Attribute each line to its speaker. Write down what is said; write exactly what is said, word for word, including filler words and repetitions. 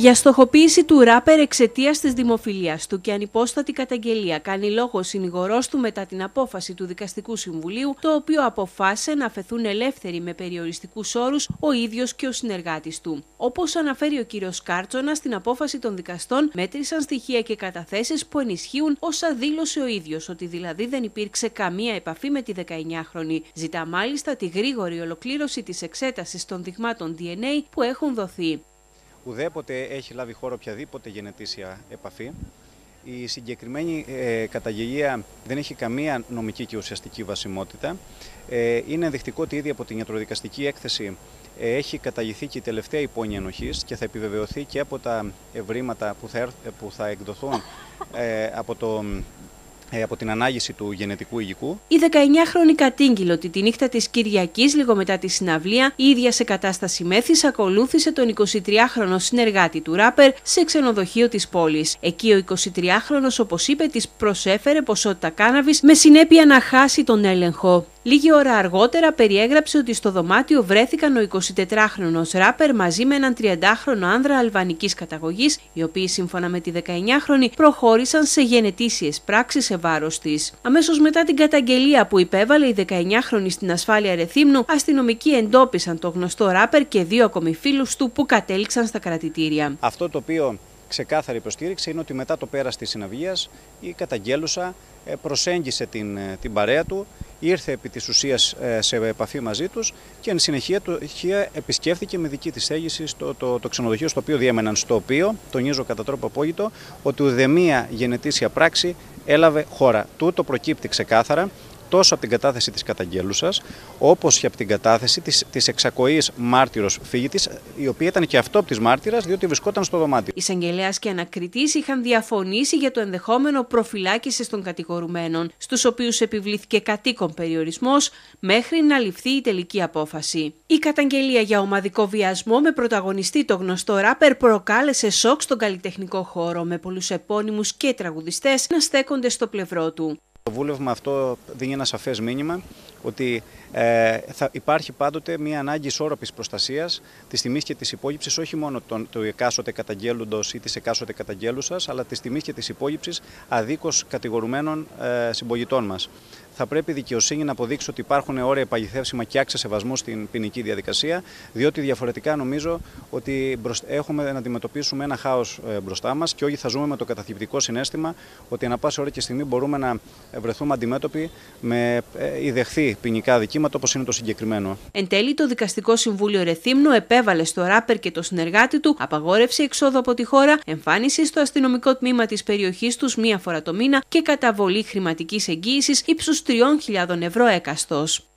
Speaker 1: Για στοχοποίηση του ράπερ εξαιτίας της δημοφιλίας του και ανυπόστατη καταγγελία κάνει λόγο ο συνηγορός του μετά την απόφαση του Δικαστικού Συμβουλίου, το οποίο αποφάσισε να αφαιθούν ελεύθεροι με περιοριστικούς όρους ο ίδιος και ο συνεργάτης του. Όπως αναφέρει ο κύριος Κάρτσονας, στην απόφαση των δικαστών μέτρησαν στοιχεία και καταθέσεις που ενισχύουν όσα δήλωσε ο ίδιος, ότι δηλαδή δεν υπήρξε καμία επαφή με τη δεκαεννιάχρονη. Ζητά μάλιστα τη γρήγορη ολοκλήρωση της εξέτασης των δειγμάτων ντι εν έι που έχουν δοθεί.
Speaker 2: Ουδέποτε έχει λάβει χώρο οποιαδήποτε γενετήσια επαφή. Η συγκεκριμένη ε, καταγγελία δεν έχει καμία νομική και ουσιαστική βασιμότητα. Ε, είναι ενδεικτικό ότι ήδη από την ιατροδικαστική έκθεση ε, έχει καταγγελθεί και η τελευταία υπόνοια ενοχής και θα επιβεβαιωθεί και από τα ευρήματα που θα, που θα εκδοθούν ε, από το... από την ανάγηση του γενετικού υλικού.
Speaker 1: Η δεκαεννιάχρονη κατήγγειλε ότι τη νύχτα της Κυριακής, λίγο μετά τη συναυλία, η ίδια σε κατάσταση μέθης ακολούθησε τον εικοσιτριάχρονο συνεργάτη του ράπερ σε ξενοδοχείο της πόλης. Εκεί ο εικοσιτριάχρονος, όπως είπε, της προσέφερε ποσότητα κάναβης με συνέπεια να χάσει τον έλεγχο. Λίγη ώρα αργότερα περιέγραψε ότι στο δωμάτιο βρέθηκαν ο εικοσιτετράχρονος ράπερ μαζί με έναν τριαντάχρονο άνδρα αλβανικής καταγωγής, οι οποίοι σύμφωνα με τη δεκαεννιάχρονη προχώρησαν σε γενετήσιες πράξεις σε βάρος της. Αμέσως μετά την καταγγελία που υπέβαλε η δεκαεννιάχρονη στην ασφάλεια Ρεθύμνου, αστυνομικοί εντόπισαν το γνωστό ράπερ και δύο ακόμη φίλους του που κατέληξαν στα κρατητήρια.
Speaker 2: Αυτό το οποίο ξεκάθαρη υποστήριξη είναι ότι μετά το πέρας της συναυλίας η καταγγέλουσα προσέγγισε την, την παρέα του, ήρθε επί της ουσίας σε επαφή μαζί τους και εν συνεχεία του επισκέφθηκε με δική της θέληση το, το, το ξενοδοχείο στο οποίο διέμεναν, στο οποίο, τονίζω κατά τρόπο απόγειτο, ότι ουδεμία γενετήσια πράξη έλαβε χώρα. Τούτο προκύπτει ξεκάθαρα τόσο από την κατάθεση της καταγγέλουσας, όπως και από την κατάθεση της, της εξακοής μάρτυρος φύγητης, η οποία ήταν και αυτόπτης μάρτυρας, διότι βρισκόταν στο δωμάτιο.
Speaker 1: Εισαγγελέας και ανακριτής είχαν διαφωνήσει για το ενδεχόμενο προφυλάκησης των κατηγορουμένων, στους οποίους επιβλήθηκε κατοίκον περιορισμός, μέχρι να ληφθεί η τελική απόφαση. Η καταγγελία για ομαδικό βιασμό με πρωταγωνιστή το γνωστό ράπερ προκάλεσε σοκ στον καλλιτεχνικό χώρο, με πολλούς επώνυμους και τραγουδιστές να στέκονται στο πλευρό του.
Speaker 2: Το βούλευμα αυτό δίνει ένα σαφές μήνυμα ότι ε, θα υπάρχει πάντοτε μια ανάγκη ισόρροπης προστασίας της τιμής και της υπόγειψης, όχι μόνο των, του εκάστοτε καταγγέλλοντος ή της εκάστοτε καταγγέλουσας, αλλά της τιμής και της υπόγειψης αδίκως κατηγορουμένων ε, συμπολιτών μας. Θα πρέπει η δικαιοσύνη να αποδείξει ότι υπάρχουν όρια επαληθεύσιμα και άξια σεβασμού στην ποινική διαδικασία, διότι διαφορετικά νομίζω ότι έχουμε να αντιμετωπίσουμε ένα χάος μπροστά μας και όχι θα ζούμε με το καταθλιπτικό συναίσθημα ότι ανά πάσα ώρα και στιγμή μπορούμε να βρεθούμε αντιμέτωποι με ιδεχθή ποινικά δικήματα όπως είναι το συγκεκριμένο.
Speaker 1: Εν τέλει, το Δικαστικό Συμβούλιο Ρεθύμνου επέβαλε στο ράπερ και το συνεργάτη του απαγόρευση εξόδου από τη χώρα, εμφάνιση στο αστυνομικό τμήμα της περιοχής τους μία φορά το μήνα και καταβολή χρηματικής εγγύησης ύψους τριών χιλιάδων ευρώ έκαστος.